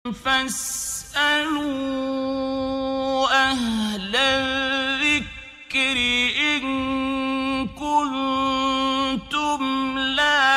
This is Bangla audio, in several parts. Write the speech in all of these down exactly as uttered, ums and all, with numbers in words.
فاسألوا أهل الذكر إن كنتم لا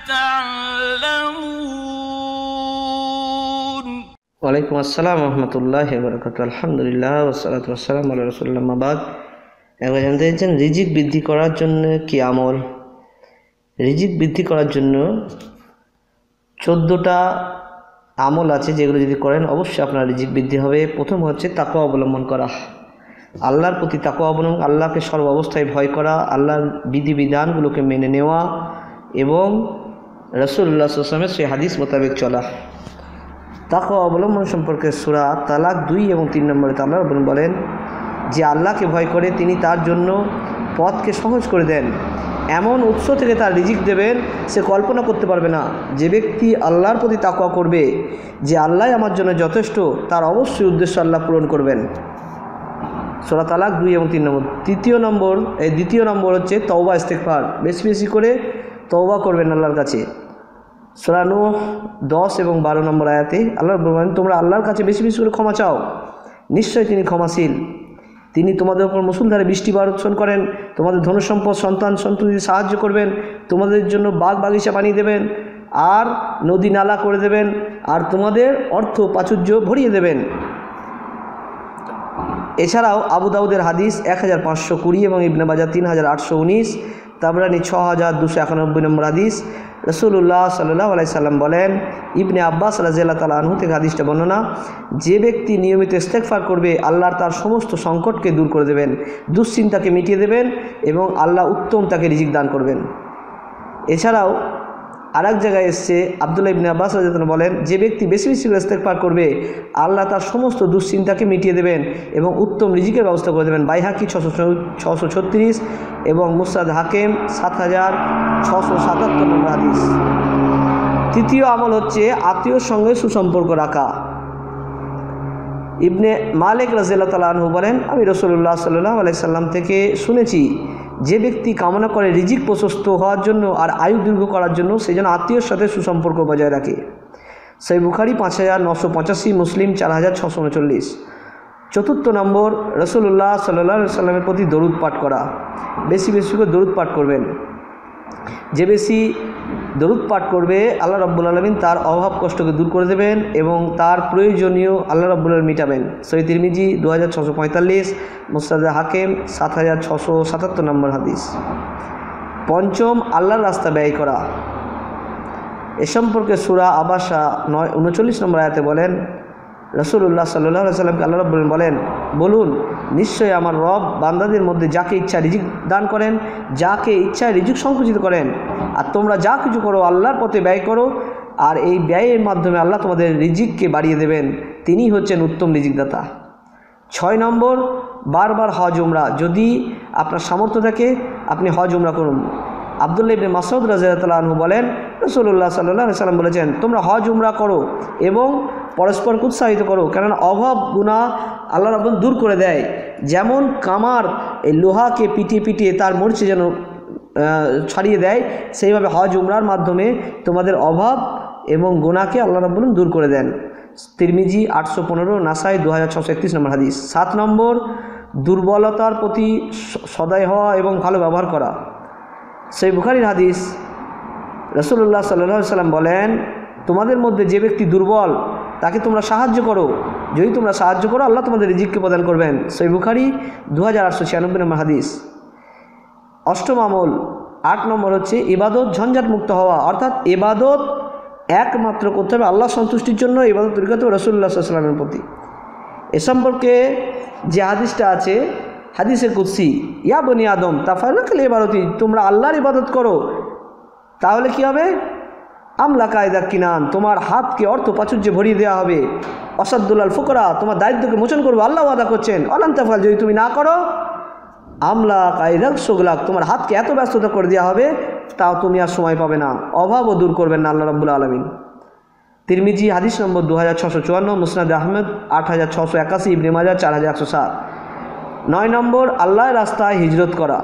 تعلمون ওয়ালাইকুম আসসালাম রহমতুল্লাহি ওয়া বারাকাতুহু। আলহামদুলিল্লাহ ওয়াসসালাতু ওয়াসসালামু আলা রাসূলিল্লাহ, আম্মা বাদ। একবার জানতে চাইছেন রিজিক বৃদ্ধি করার জন্য কি আমল? রিজিক বৃদ্ধি করার জন্য চোদ্দোটা আমল আছে, যেগুলো যদি করেন অবশ্যই আপনার রিজিক বৃদ্ধি হবে। প্রথম হচ্ছে তাকওয়া অবলম্বন করা, আল্লাহর প্রতি তাকওয়া অবলম্বন, আল্লাহকে সর্ব অবস্থায় ভয় করা, আল্লাহর বিধিবিধানগুলোকে মেনে নেওয়া এবং রাসূলুল্লাহ সাল্লাল্লাহু আলাইহি ওয়াসাল্লামের সেই হাদিস মোতাবেক চলা। তাকওয়া অবলম্বন সম্পর্কে সূরা তালাক দুই এবং তিন নম্বরে আল্লাহ রাব্বুল বলেন যে আল্লাহকে ভয় করে তিনি তার জন্য পথকে সহজ করে দেন, এমন উৎস থেকে তার রিজিক দেবেন সে কল্পনা করতে পারবে না। যে ব্যক্তি আল্লাহর প্রতি তাকওয়া করবে যে আল্লাহ আমার জন্য যথেষ্ট, তার অবশ্যই উদ্দেশ্য আল্লাহ পূরণ করবেন। সূরা তালাক দুই এবং তিন নম্বর। তৃতীয় নম্বর এই দ্বিতীয় নম্বর হচ্ছে তওবা ইস্তেগফার, বেশি বেশি করে তওবা করবেন আল্লাহর কাছে। সূরা নূহ দশ এবং বারো নম্বর আয়াতে আল্লাহ বলেন তোমরা আল্লাহর কাছে বেশি বেশি করে ক্ষমা চাও, নিশ্চয়ই তিনি ক্ষমাশীল। তিনি তোমাদের উপর মুষলধারে বৃষ্টি বর্ষণ করেন, তোমাদের ধনসম্পদ সন্তান সন্ততিতে সাহায্য করবেন, তোমাদের জন্য বাগ বাগিচা বানিয়ে দেবেন আর নদী নালা করে দেবেন, আর তোমাদের অর্থ প্রাচুর্য ভরিয়ে দেবেন। এছাড়াও আবু দাউদের হাদিস এক হাজার পাঁচশো কুড়ি এবং ইবনে মাজাহ তিন হাজার আটশো উনিশ, তাবরানি ছ হাজার দুশো একানব্বই নম্বর হাদিস। রাসূলুল্লাহ সাল্লাল্লাহু আলাইহি সাল্লাম বলেন, ইবনে আব্বাস রাদিয়াল্লাহু তাআলা আনহু থেকে হাদিসটা বর্ণনা, যে ব্যক্তি নিয়মিত ইস্তেগফার করবে আল্লাহর তার সমস্ত সংকটকে দূর করে দেবেন, দুশ্চিন্তাকে মিটিয়ে দেবেন এবং আল্লাহ উত্তম তাকে রিজিক দান করবেন। এছাড়াও আর এক জায়গায় এসছে আব্দুল্লাহ ইবনে আব্বাস রাদিয়াল্লাহু তাআলা বলেন, যে ব্যক্তি বেশি বেশি করে ইস্তেগফার করবে আল্লাহ তার সমস্ত দুশ্চিন্তাকে মিটিয়ে দেবেন এবং উত্তম রিজিকের ব্যবস্থা করে দেবেন। বাইহাকি ছশো ছশো ছত্রিশ এবং মুসনাদ হাকিম সাত হাজার ছশো সাতাত্তর নম্বর হাদিস। তৃতীয় আমল হচ্ছে আত্মীয়র সঙ্গে সুসম্পর্ক রাখা। ইবনে মালিক রাদিয়াল্লাহু তাআলা আনহু বলেন, আমি রাসূলুল্লাহ সাল্লাল্লাহু আলাইহি সাল্লাম থেকে শুনেছি, যে ব্যক্তি কামনা করে রিজিক প্রশস্ত হওয়ার জন্য আর আয়ু দীর্ঘ করার জন্য সে যেন আত্মীয়র সাথে সুসম্পর্ক বজায় রাখে। সহিহ বুখারী পাঁচ হাজার নশো পঁচাশি, মুসলিম চার হাজার ছশো উনচল্লিশ। চতুর্থ নম্বর রাসূলুল্লাহ সাল্লাল্লাহু আলাইহি সাল্লামের প্রতি দরুদ পাঠ করা, বেশি বেশি করে দরুদ পাঠ করবেন। যে বেশি দরুদ পাঠ করবে আল্লাহ রাব্বুল আলামিন তার অভাব কষ্টকে দূর করে দেবেন এবং তার প্রয়োজনীয় আল্লাহ রাব্বুল আলামিন মিটাবেন। সহিহ তিরমিজি দু হাজার ছশো পঁয়তাল্লিশ, মুসনাদ হাকিম সাত হাজার ছশো সাতাত্তর নম্বর হাদিস। পঞ্চম আল্লাহর রাস্তা ব্যয় করা। এ সম্পর্কে সূরা আবাসা নয় উনচল্লিশ নম্বর আয়াতে বলেন, রাসূলুল্লাহ সাল্লাল্লাহু আলাইহি সাল্লামকে আল্লাহ রাব্বুল আলামিন বলেন, বলুন নিশ্চয়ই আমার রব বান্দাদের মধ্যে যাকে ইচ্ছা রিজিক দান করেন, যাকে ইচ্ছা রিজিক সংকুচিত করেন, আর তোমরা যা কিছু করো আল্লাহর পথে ব্যয় করো, আর এই ব্যয়ের মাধ্যমে আল্লাহ তোমাদের রিজিককে বাড়িয়ে দেবেন, তিনি হচ্ছেন উত্তম রিজিকদাতা। ছয় নম্বর বারবার হজ উমরা, যদি আপনার সামর্থ্য থাকে আপনি হজ উমরা করুন। আব্দুল্লাহ ইবনে মাসউদ রাদিয়াল্লাহু তাআলা আনহু বলেন, রাসূলুল্লাহ সাল্লাল্লাহু আলাইহি সাল্লাম বলেছেন, তোমরা হজ উমরা করো এবং পরস্পরকে উৎসাহিত করো, কেননা অভাব গুনাহ আল্লাহ রাব্বুল দূর করে দেয়। যেমন কামার এই লোহাকে পিটিয়ে পিটিয়ে তার মরিচে যেন ছাড়িয়ে দেয়, সেইভাবে হজ উমরার মাধ্যমে তোমাদের অভাব এবং গুনাহকে আল্লাহ রাব্বুল দূর করে দেন। তিরমিজি আটশো পনেরো, নাসাই দু হাজার ছশো একত্রিশ নম্বর হাদিস। সাত নম্বর দুর্বলতার প্রতি সদয় হওয়া এবং ভালো ব্যবহার করা। সহিহ বুখারীর হাদিস, রাসূলুল্লাহ সাল্লাল্লাহু আলাইহি সাল্লাম বলেন, তোমাদের মধ্যে যে ব্যক্তি দুর্বল তাকে তোমরা সাহায্য করো, যদি তোমরা সাহায্য করো আল্লাহ তোমাদের রিজিককে প্রদান করবেন। সহিহ বুখারী দু হাজার আটশো ছিয়ানব্বই নম্বর হাদিস। অষ্টম আমল আট নম্বর হচ্ছে ইবাদত ঝঞ্ঝাট মুক্ত হওয়া, অর্থাৎ ইবাদত একমাত্র করতে হবে আল্লাহ সন্তুষ্টির জন্য, ইবাদত তৈরি করতে হবে রাসূলুল্লাহ সাল্লাল্লাহু আলাইহি সাল্লামের প্রতি। এ সম্পর্কে যে হাদিসটা আছে হাদিসে কুদসি, ইয়া বনি আদম তাফাররাকাল ইবাদতি, তোমরা আল্লাহর ইবাদত করো তাহলে কি হবে, আমলা কায়দা কিনান, তোমার হাতকে অর্থ প্রাচুর্যে ভরিয়ে দেওয়া হবে। অসাদুল্লাল ফুকরা, তোমার দারিদ্রকে মোচন করবো আল্লাহ ওয়াদা করছেন। অলান তাফাল, যদি তুমি না করো, আমলা কায়দা সোগলাক, তোমার হাতকে এত ব্যস্ততা করে দেওয়া হবে তাও তুমি আর সময় পাবে না, অভাবও দূর করবেন না আল্লাহ রাব্বুল আলামিন। তিরমিজি হাদিস নম্বর দু হাজার ছশো চুয়ান্ন, মুসনাদ আহমদ আট হাজার ছশো একাশি, ইবনে মাজাহ চার হাজার একশো সাত। নয় নম্বর আল্লাহর রাস্তায় হিজরত করা।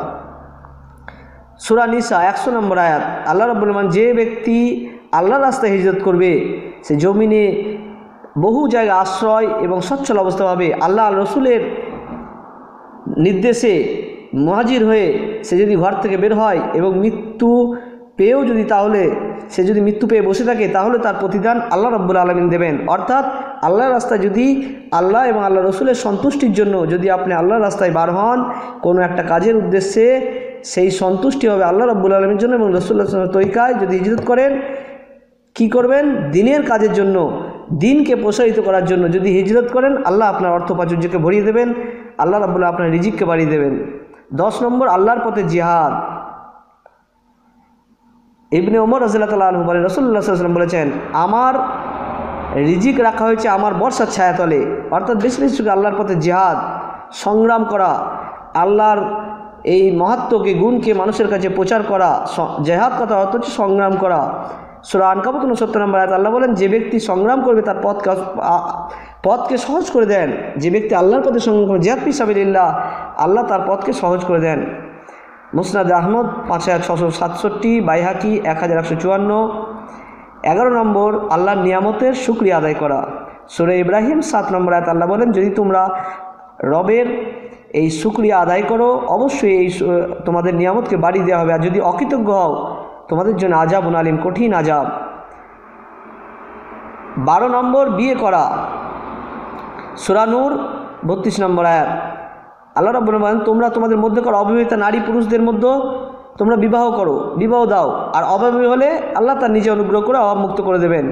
সূরা নিসা একশো নম্বর আয়াত, আল্লাহ রাব্বুল আলামিন যে ব্যক্তি আল্লাহর রাস্তায় হিজরত করবে সে জমিনে বহু জায়গায় আশ্রয় এবং সচ্ছল অবস্থা পাবে। আল্লাহ রসুলের নির্দেশে মুহাজির হয়ে সে যদি ঘর থেকে বের হয় এবং মৃত্যু পেয়েও যদি তাহলে সে যদি মৃত্যু পেয়ে বসে থাকে তাহলে তার প্রতিদান আল্লাহ রাব্বুল আলামিন দেবেন। অর্থাৎ আল্লাহর রাস্তায় যদি আল্লাহ এবং আল্লাহ রসুলের সন্তুষ্টির জন্য যদি আপনি আল্লাহর রাস্তায় বার হন কোনো একটা কাজের উদ্দেশ্যে, সেই সন্তুষ্টি হবে আল্লাহ রাব্বুল আলামিনের জন্য এবং রাসূলুল্লাহ সাল্লাল্লাহু আলাইহি ওয়াসাল্লামের তরিকায় যদি হিজরত করেন, কি করবেন? দিনের কাজের জন্য, দিনকে প্রসারিত করার জন্য যদি হিজরত করেন, আল্লাহ আপনার অর্থ প্রাচুর্যকে ভরিয়ে দেবেন, আল্লাহ রাব্বুল আপনার রিজিককে বাড়িয়ে দেবেন। দশ নম্বর, আল্লাহর পথে জিহাদ। ইবনে ওমর রাদিয়াল্লাহু তাআলা আনহু বলেন, রাসূলুল্লাহ সাল্লাল্লাহু আলাইহি ওয়াসাল্লাম বলেছেন, আমার রিজিক রাখা হয়েছে আমার বর্ষার ছায়াতলে। অর্থাৎ বেশি বেশি করে আল্লাহর পথে জিহাদ, সংগ্রাম করা, আল্লাহর এই মহাত্মকে গুণকে মানুষের কাছে প্রচার করা। জিহাদ কথা অর্থ হচ্ছে সংগ্রাম করা। সূরা আনকাবুত উনসত্তর নম্বর আয়াত আল্লাহ বলেন, যে ব্যক্তি সংগ্রাম করবে তার পথকে পথকে সহজ করে দেন। যে ব্যক্তি আল্লাহর পথে সংগ্রাম করবে, জিহাদ ফি সাবিলিল্লাহ, আল্লাহ তার পথকে সহজ করে দেন। মুসনাদ আহমদ পাঁচ হাজার ছশো সাতষট্টি, বাইহাকি এক হাজার একশো চুয়ান্ন। এগারো নম্বর, আল্লাহর নিয়ামতের শুকরিয়া আদায় করা। সূরা ইব্রাহিম সাত নম্বর আয়াত আল্লাহ বলেন, যদি তোমরা রবের এই শুকরিয়া আদায় করো অবশ্যই এই তোমাদের নিয়ামতকে বাড়িয়ে দেওয়া হবে, আর যদি অকৃতজ্ঞ হও তোমাদের জন্য আযাবুন আলিম, কঠিন আযাব। বারো নম্বর, বিয়ে করা। সূরা নূর বত্রিশ নম্বর আয়াত আল্লাহ রাব্বুল আলামিন বলেন, তোমরা তোমাদের মধ্যেকার অবিবাহিতা নারী পুরুষদের মধ্যে তোমরা বিবাহ করো, বিবাহ দাও, আর অভাবী হলে আল্লাহ তার নিজে অনুগ্রহ করে অভাব মুক্ত করে দেবেন।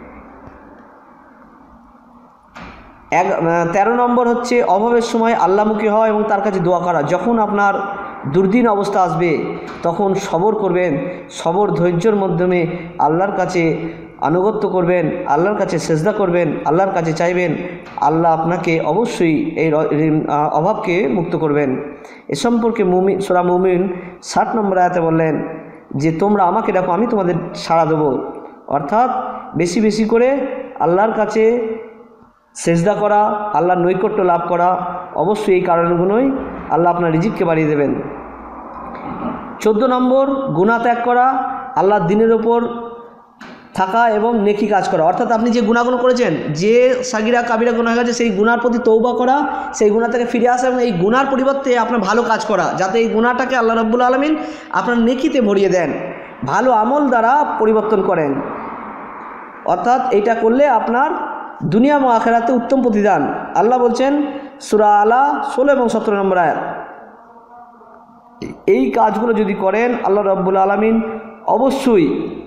এক তেরো নম্বর হচ্ছে অভাবের সময় আল্লাহমুখী হওয়া এবং তার কাছে দোয়া করা। যখন আপনার দুর্দিন অবস্থা আসবে তখন সবর করবেন, সবর ধৈর্যের মাধ্যমে আল্লাহর কাছে আনুগত্য করবেন, আল্লাহর কাছে সেজদা করবেন, আল্লাহর কাছে চাইবেন, আল্লাহ আপনাকে অবশ্যই এই অভাবকে মুক্ত করবেন। এ সম্পর্কে মুমিন সূরা মুমিন ষাট নম্বর আয়াতে বললেন যে, তোমরা আমাকে ডাকো আমি তোমাদের সাড়া দেবো। অর্থাৎ বেশি বেশি করে আল্লাহর কাছে সেজদা করা, আল্লাহর নৈকট্য লাভ করা, অবশ্যই এই কারণগুলোই আল্লাহ আপনার রিজিককে বাড়িয়ে দেবেন। চোদ্দ নম্বর, গুনাহ ত্যাগ করা, আল্লাহর দ্বীনের ওপর থাকা এবং নেকি কাজ করা। অর্থাৎ আপনি যে গুনাহগুলো করেছেন, যে সাগিরা কাবিরা গুনাহ হয়ে গেছে, সেই গুনার প্রতি তওবা করা, সেই গুনাহ থেকে ফিরে আসা এবং এই গুনার পরিবর্তে আপনার ভালো কাজ করা, যাতে এই গুনাহটাকে আল্লাহ রাব্বুল আলামিন আপনার নেকিতে ভরিয়ে দেন, ভালো আমল দ্বারা পরিবর্তন করেন। অর্থাৎ এইটা করলে আপনার দুনিয়া এবং আখিরাতে উত্তম প্রতিদান। আল্লাহ বলছেন সূরা আলা ষোলো এবং সতেরো নম্বর আয়াত, এই কাজগুলো যদি করেন আল্লাহ রাব্বুল আলামিন অবশ্যই